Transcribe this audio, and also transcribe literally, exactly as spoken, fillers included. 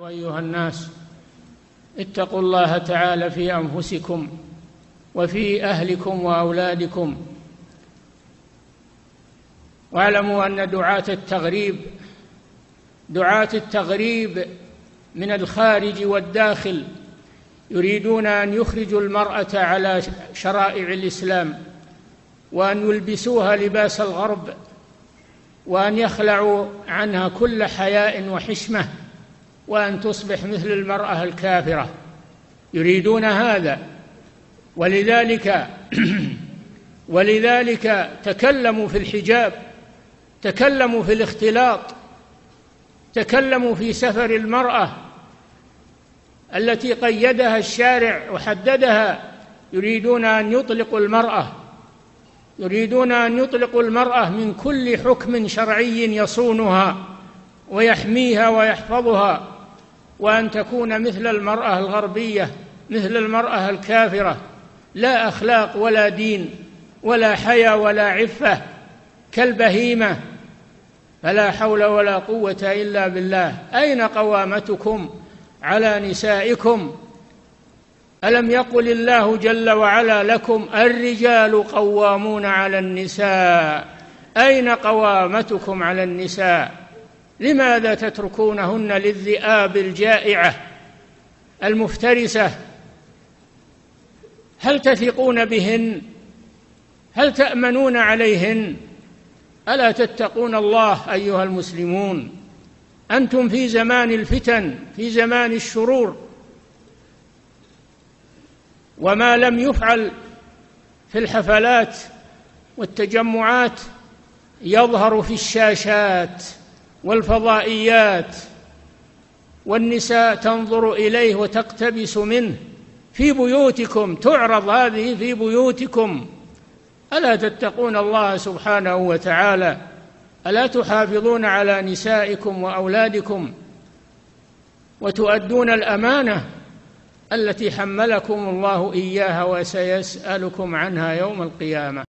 أيها الناس، اتقوا الله تعالى في أنفسكم وفي أهلكم وأولادكم، واعلموا أن دعاة التغريب دعاة التغريب من الخارج والداخل يريدون أن يخرجوا المرأة على شرائع الإسلام، وأن يلبسوها لباس الغرب، وأن يخلعوا عنها كل حياء وحشمة، وأن تصبح مثل المرأة الكافرة. يريدون هذا، ولذلك ولذلك تكلموا في الحجاب، تكلموا في الاختلاط، تكلموا في سفر المرأة التي قيدها الشارع وحددها. يريدون أن يطلقوا المرأة يريدون أن يطلقوا المرأة من كل حكم شرعي يصونها ويحميها ويحفظها، وأن تكون مثل المرأة الغربية، مثل المرأة الكافرة، لا أخلاق ولا دين ولا حياء ولا عفة، كالبهيمة. فلا حول ولا قوة إلا بالله. أين قوامتكم على نسائكم؟ ألم يقل الله جل وعلا لكم الرجال قوامون على النساء؟ أين قوامتكم على النساء؟ لماذا تتركونهن للذئاب الجائعة المفترسة؟ هل تثقون بهن؟ هل تأمنون عليهن؟ ألا تتقون الله أيها المسلمون؟ أنتم في زمان الفتن، في زمان الشرور، وما لم يفعل في الحفلات والتجمعات يظهر في الشاشات والفضائيات، والنساء تنظر إليه وتقتبس منه في بيوتكم، تعرض هذه في بيوتكم. ألا تتقون الله سبحانه وتعالى؟ ألا تحافظون على نسائكم وأولادكم وتؤدون الأمانة التي حملكم الله إياها وسيسألكم عنها يوم القيامة؟